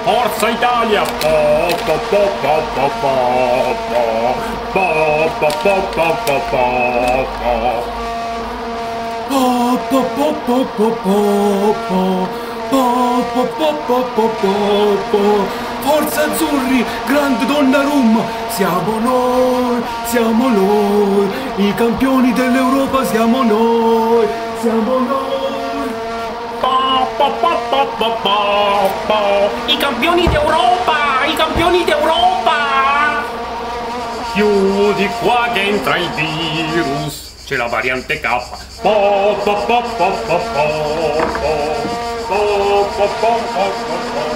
Forza Italia! Forza Azzurri, grande Donnarumma, siamo noi, i campioni dell'Europa siamo noi. I campioni d'Europa! I campioni d'Europa! Chiudi qua che entra il virus, c'è la variante K. Po, po, po, po, po, po, po, po, po, po, po, po, po.